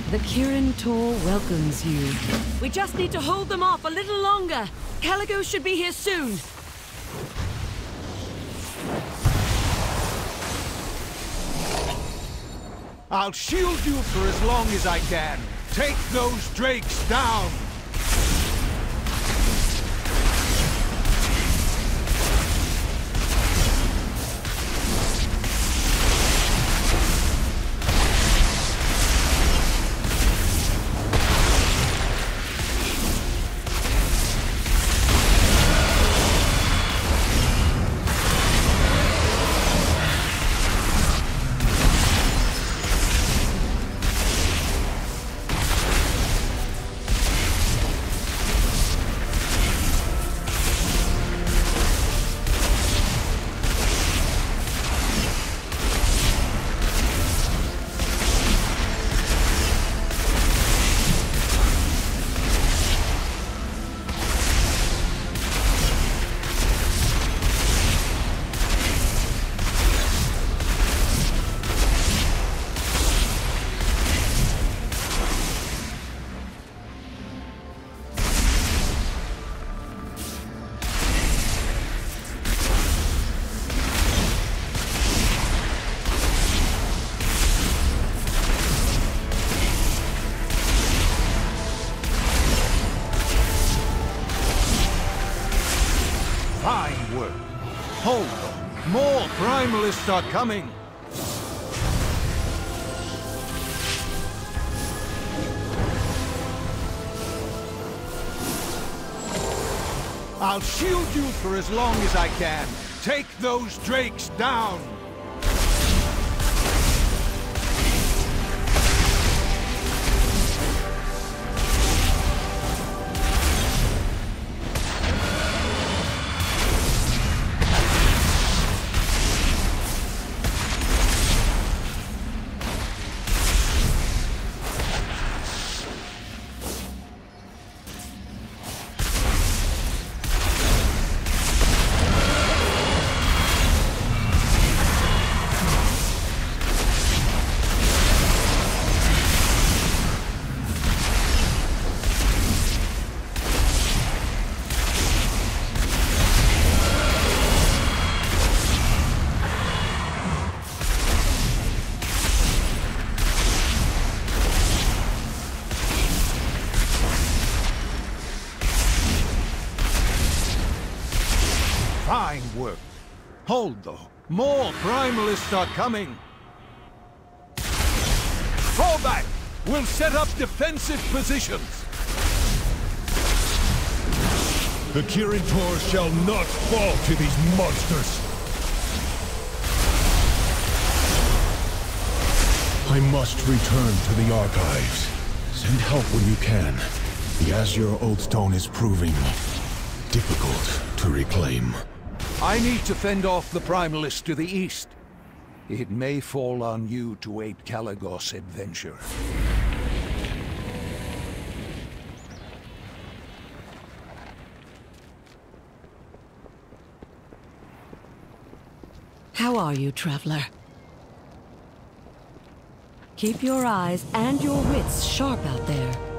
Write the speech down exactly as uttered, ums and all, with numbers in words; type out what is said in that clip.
The Kirin Tor welcomes you. We just need to hold them off a little longer. Caligo should be here soon. I'll shield you for as long as I can. Take those drakes down! Fine work. Hold on. More primalists are coming. I'll shield you for as long as I can. Take those drakes down! Fine work. Hold, though. More primalists are coming. Fall back! We'll set up defensive positions. The Kirin Tor shall not fall to these monsters. I must return to the archives. Send help when you can. The Azure Oathstone is proving difficult to reclaim. I need to fend off the primalists to the east. It may fall on you to aid Caligos' adventure. How are you, traveler? Keep your eyes and your wits sharp out there.